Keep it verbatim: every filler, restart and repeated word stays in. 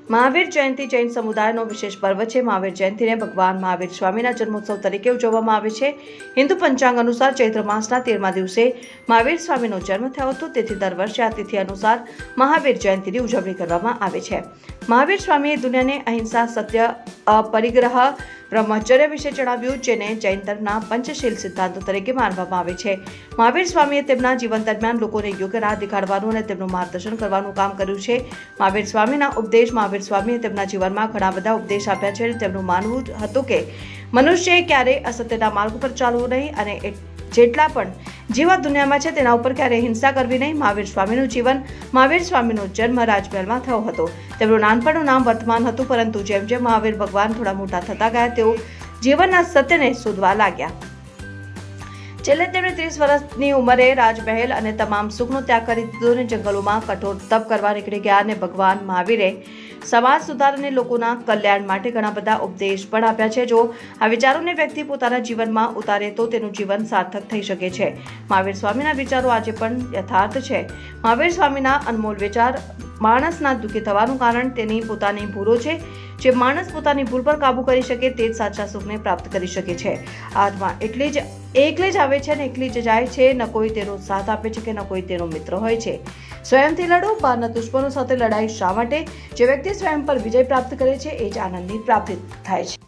મહાવીર જયંતિ જૈન સમુદાયનો વિશેષ પર્વ છે। મહાવીર જયંતિને ભગવાન મહાવીર સ્વામીના જન્મોત્સવ તરીકે ઉજવવામાં આવે છે। હિન્દુ પંચાંગ અનુસાર ચૈત્ર માસના તેરમા દિવસે મહાવીર સ્વામીનો જન્મ થયો હતો, તેથી દર વર્ષે આ તિથિ અનુસાર મહાવીર જયંતિની ઉજવણી કરવામાં આવે છે। મહાવીર સ્વામીએ દુનિયાને અહિંસા, સત્ય, અપરિગ્રહ, બ્રહ્મચર્ય વિશે જણાવ્યું, જેને જૈન ધર્મના પંચશીલ સિદ્ધાંતો તરીકે માનવામાં આવે છે। મહાવીર સ્વામીએ તેમના જીવન દરમિયાન લોકોને યોગ્ય રાહ દેખાડવાનું અને તેમનું માર્ગદર્શન કરવાનું કામ કર્યું છે। મહાવીર સ્વામીના ઉપદેશ મહાવીર સ્વામીએ તેમના જીવનમાં ઘણા બધા ઉપદેશ આપ્યા છે। તેમનું માનવું હતું કે મનુષ્યએ ક્યારેય અસત્યના માર્ગ પર ચાલવું નહીં અને જેટલા પણ જીવ દુનિયામાં છે તેના ઉપર ક્યારેય હિંસા કરવી નહીં। મહાવીર સ્વામીનું જીવન મહાવીર સ્વામીનો જન્મ રાજમહેલમાં થયો હતો। તેમનું નાનપણનું નામ વર્તમાન હતું, પરંતુ જેમ જેમ મહાવીર ભગવાન થોડા મોટા થતા ગયા તેઓ જીવનના સત્યને શોધવા લાગ્યા। છેલ્લે તેમણે ત્રીસ વર્ષની ઉંમરે રાજમહેલ અને તમામ સુખનો ત્યાગ કરી દીધો અને જંગલોમાં કઠોર તપ કરવા નીકળી ગયા અને ભગવાન મહાવીરે સમાજ સુધાર અને લોકોના કલ્યાણ માટે ઘણા બધા ઉપદેશ પણ આપ્યા છે। જો આ વિચારોને વ્યક્તિ પોતાના જીવનમાં ઉતારે તો તેનું જીવન સાર્થક થઈ શકે છે। મહાવીર સ્વામીના વિચારો આજે પણ યથાર્થ છે। મહાવીર સ્વામીના અનમોલ વિચાર માણસના દુઃખી થવાનું કારણ તેની પોતાની ભૂલો છે। જે માણસ પોતાની ભૂલ પર કાબુ કરી શકે તે જ સાચા સુખને પ્રાપ્ત કરી શકે છે। આત્મા એટલી જ એકલી જ આવે છે અને એકલી જ જાય છે। ન કોઈ તેનો સાથ આપે છે કે ન કોઈ તેનો મિત્ર હોય છે। સ્વયંથી લડો, બહારના દુશ્મનો સાથે લડાઈ શા માટે? જે વ્યક્તિ સ્વયં પર વિજય પ્રાપ્ત કરે છે એ જ આનંદની પ્રાપ્તિ થાય છે।